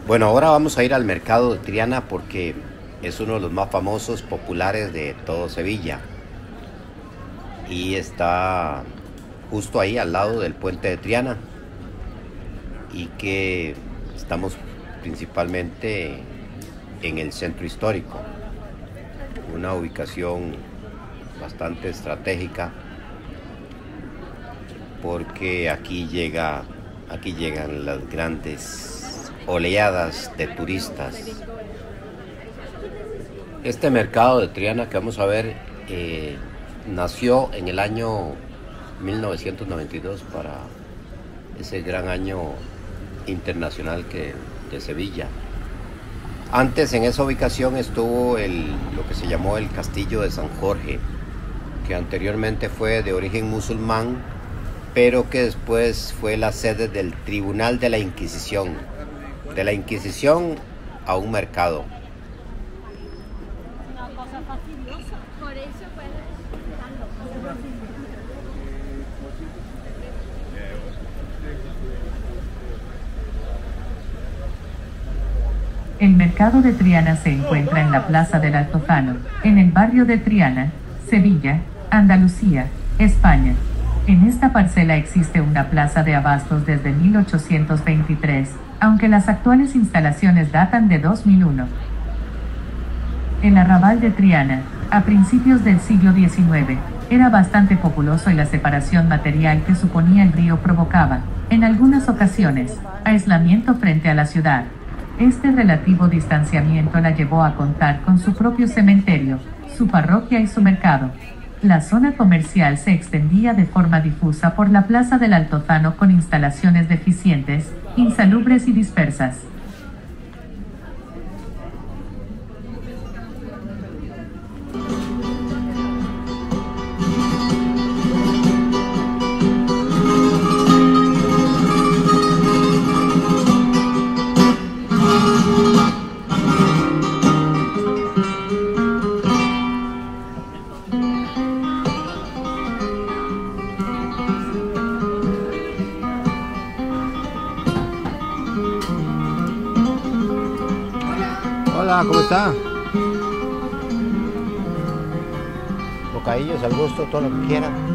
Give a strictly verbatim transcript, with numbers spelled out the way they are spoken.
Bueno, ahora vamos a ir al mercado de Triana porque es uno de los más famosos, populares de todo Sevilla. Y está justo ahí al lado del puente de Triana. Y que estamos principalmente en el centro histórico. Una ubicación bastante estratégica porque aquí llega, aquí llegan las grandes oleadas de turistas. Este mercado de Triana que vamos a ver eh, nació en el año mil novecientos noventa y dos para ese gran año internacional que, de Sevilla. Antes en esa ubicación estuvo el, lo que se llamó el Castillo de San Jorge, que anteriormente fue de origen musulmán, pero que después fue la sede del Tribunal de la Inquisición. De la Inquisición a un mercado. Una cosa fastidiosa. Por eso puedes El mercado de Triana se encuentra en la Plaza del Altozano, en el barrio de Triana, Sevilla, Andalucía, España. En esta parcela existe una plaza de abastos desde mil ochocientos veintitrés, aunque las actuales instalaciones datan de dos mil uno. El arrabal de Triana, a principios del siglo diecinueve, era bastante populoso y la separación material que suponía el río provocaba, en algunas ocasiones, aislamiento frente a la ciudad. Este relativo distanciamiento la llevó a contar con su propio cementerio, su parroquia y su mercado. La zona comercial se extendía de forma difusa por la Plaza del Altozano con instalaciones deficientes, insalubres y dispersas. Hola, ¿cómo está? Bocadillos al gusto, todo lo que quiera.